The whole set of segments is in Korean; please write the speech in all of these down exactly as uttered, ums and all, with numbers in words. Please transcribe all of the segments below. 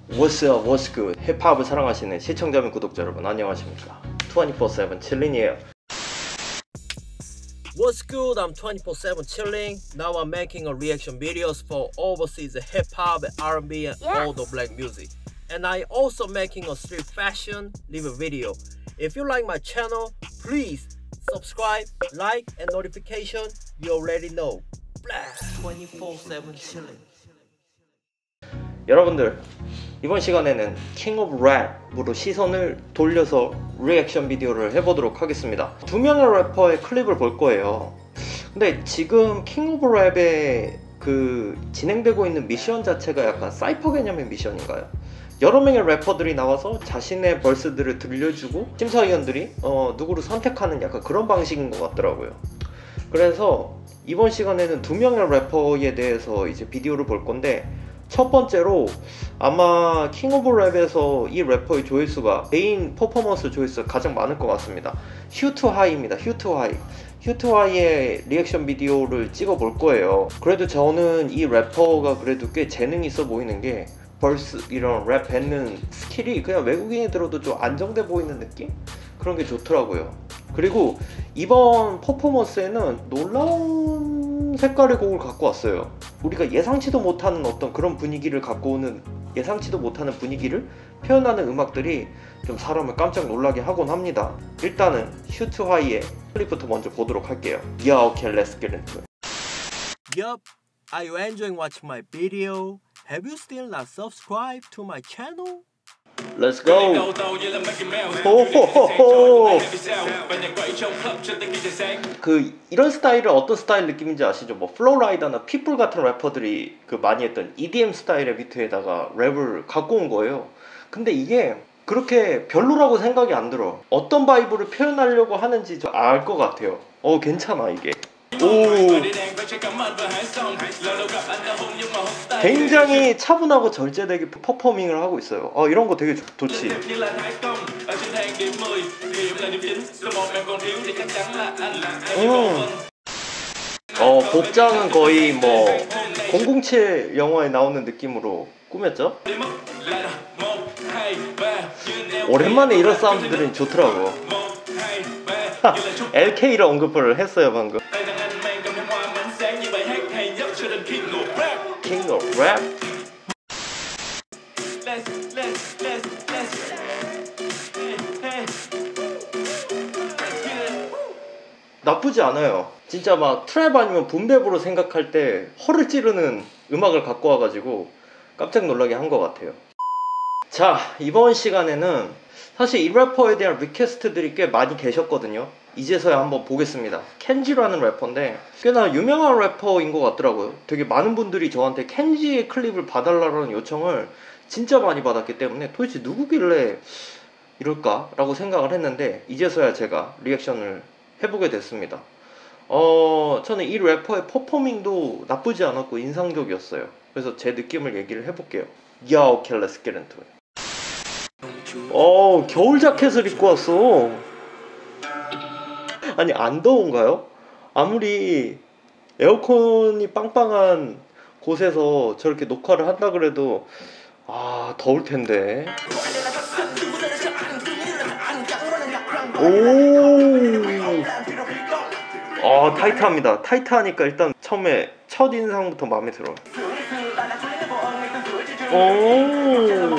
What's up, what's good? 힙합을 사랑하시는 시청자 및 구독자 여러분 안녕하십니까? twenty-four seven chilling이에요. What's good? I'm twenty-four seven chilling. Now I'm making a reaction videos for overseas hip-hop, R and B and yes. all the black music. And I also making a street fashion live video. If you like my channel, please subscribe, like and notification. You already know. twenty-four seven chilling. 여러분들 이번 시간에는 킹 오브 랩으로 시선을 돌려서 리액션 비디오를 해보도록 하겠습니다. 두 명의 래퍼의 클립을 볼 거예요. 근데 지금 킹 오브 랩의 그 진행되고 있는 미션 자체가 약간 사이퍼 개념의 미션인가요? 여러 명의 래퍼들이 나와서 자신의 벌스들을 들려주고 심사위원들이 어, 누구를 선택하는 약간 그런 방식인 것 같더라고요. 그래서 이번 시간에는 두 명의 래퍼에 대해서 이제 비디오를 볼 건데, 첫 번째로 아마 킹 오브 랩에서 이 래퍼의 조회수가 메인 퍼포먼스 조회수가 가장 많을 것 같습니다. 휴투하이입니다. 휴투하이. 휴투하이의 리액션 비디오를 찍어 볼 거예요. 그래도 저는 이 래퍼가 그래도 꽤 재능이 있어 보이는 게, 벌스 이런 랩 뱉는 스킬이 그냥 외국인이 들어도 좀 안정돼 보이는 느낌? 그런 게 좋더라고요. 그리고 이번 퍼포먼스에는 놀라운 색깔의 곡을 갖고 왔어요. 우리가 예상치도 못하는 어떤 그런 분위기를 갖고 오는, 예상치도 못하는 분위기를 표현하는 음악들이 좀 사람을 깜짝 놀라게 하곤 합니다. 일단은 휴투하이의 클립부터 먼저 보도록 할게요. Yeah, okay, let's get into it. Yup, are you enjoying watching my video? Have you still not subscribed to my channel? Let's go! 호호호호! 그 이런 스타일은 어떤 스타일 느낌인지 아시죠? 뭐 플로우라이더나 핏불 같은 래퍼들이 그 많이 했던 이디엠 스타일의 비트에다가 랩을 갖고 온 거예요. 근데 이게 그렇게 별로라고 생각이 안 들어. 어떤 바이브를 표현하려고 하는지 좀 알 것 같아요. 어, 괜찮아 이게. 오, 굉장히 차분하고 절제되게 퍼포밍을 하고 있어요. 어, 이런 거 되게 좋, 좋지. 음. 어, 복장은 거의 뭐 공공칠 영화에 나오는 느낌으로 꾸몄죠. 오랜만에 이런 사운드들은 좋더라고. 엘케이를 언급을 했어요 방금. 킹 오브 랩. 나쁘지 않아요. 진짜 막 트랩 아니면 붐랩으로 생각할 때 허를 찌르는 음악을 갖고 와가지고 깜짝 놀라게 한 것 같아요. 자, 이번 시간에는 사실 이 래퍼에 대한 리퀘스트들이 꽤 많이 계셨거든요. 이제서야 한번 보겠습니다. 켄지라는 래퍼인데 꽤나 유명한 래퍼인 것 같더라고요. 되게 많은 분들이 저한테 켄지의 클립을 봐달라는 요청을 진짜 많이 받았기 때문에 도대체 누구길래 이럴까? 라고 생각을 했는데 이제서야 제가 리액션을 해보게 됐습니다. 어, 저는 이 래퍼의 퍼포밍도 나쁘지 않았고 인상적이었어요. 그래서 제 느낌을 얘기를 해볼게요. Yeah, okay, let's get into it. 어, 겨울 자켓을 입고 왔어. 아니, 안 더운가요? 아무리 에어컨이 빵빵한 곳에서 저렇게 녹화를 한다 그래도 아, 더울 텐데. 오, 아, 타이트합니다. 타이트하니까 일단 처음에 첫 인상부터 마음에 들어. 오,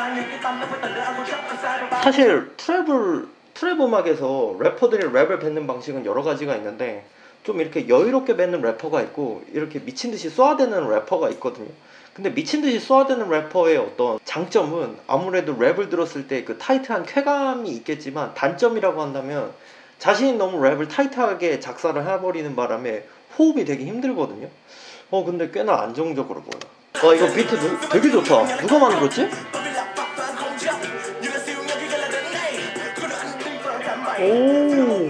사실 트래블 트랩 음악에서 래퍼들이 랩을 뱉는 방식은 여러 가지가 있는데, 좀 이렇게 여유롭게 뱉는 래퍼가 있고 이렇게 미친듯이 쏘아대는 래퍼가 있거든요. 근데 미친듯이 쏘아대는 래퍼의 어떤 장점은 아무래도 랩을 들었을 때 그 타이트한 쾌감이 있겠지만, 단점이라고 한다면 자신이 너무 랩을 타이트하게 작사를 해버리는 바람에 호흡이 되게 힘들거든요. 어, 근데 꽤나 안정적으로 보여. 와, 이거 비트 누, 되게 좋다. 누가 만들었지? 오,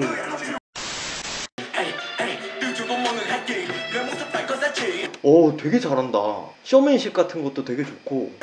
오, 되게 잘한다. 쇼맨십 같은 것도 되게 좋고. 오,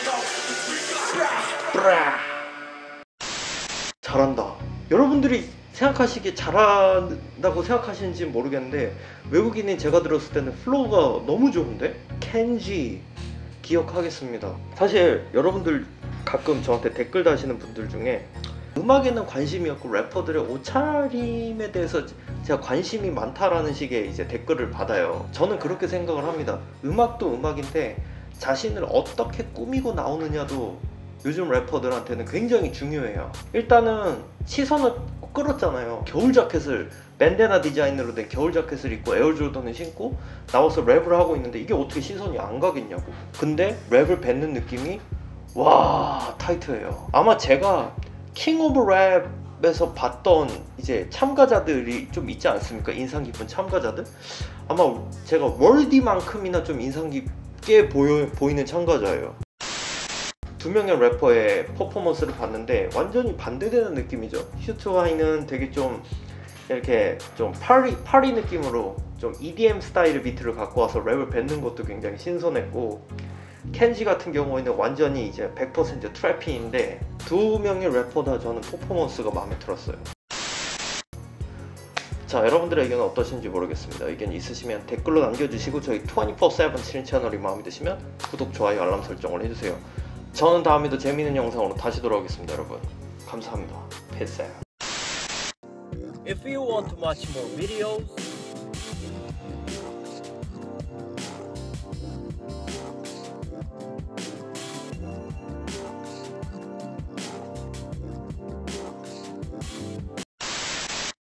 잘한다. 여러분들이 생각하시기에 잘한다고 생각하시는지 모르겠는데 외국인인 제가 들었을 때는 플로우가 너무 좋은데? 켄지 기억하겠습니다. 사실 여러분들 가끔 저한테 댓글 다시는 분들 중에 음악에는 관심이 없고 래퍼들의 옷차림에 대해서 제가 관심이 많다라는 식의 이제 댓글을 받아요. 저는 그렇게 생각을 합니다. 음악도 음악인데 자신을 어떻게 꾸미고 나오느냐도 요즘 래퍼들한테는 굉장히 중요해요. 일단은 시선을 끌었잖아요. 겨울 자켓을 밴데나 디자인으로 된 겨울 자켓을 입고 에어조던을 신고 나와서 랩을 하고 있는데 이게 어떻게 시선이 안 가겠냐고. 근데 랩을 뱉는 느낌이 와 타이트해요. 아마 제가 킹 오브 랩에서 봤던 이제 참가자들이 좀 있지 않습니까? 인상 깊은 참가자들? 아마 제가 월디만큼이나 좀 인상 깊게 보여, 보이는 참가자예요. 두 명의 래퍼의 퍼포먼스를 봤는데 완전히 반대되는 느낌이죠. 슈트와이는 되게 좀 이렇게 좀 파리, 파리 느낌으로 좀 이디엠 스타일의 비트를 갖고 와서 랩을 뱉는 것도 굉장히 신선했고, 켄지 같은 경우에는 완전히 이제 백 퍼센트 트래핑인데 두 명의 래퍼 다 저는 퍼포먼스가 마음에 들었어요. 자, 여러분들의 의견은 어떠신지 모르겠습니다. 의견 있으시면 댓글로 남겨주시고 저희 이십사 세븐 칠 채널이 마음에 드시면 구독, 좋아요, 알람 설정을 해주세요. 저는 다음에도 재미있는 영상으로 다시 돌아오겠습니다. 여러분 감사합니다. Peace out. If you want to watch more videos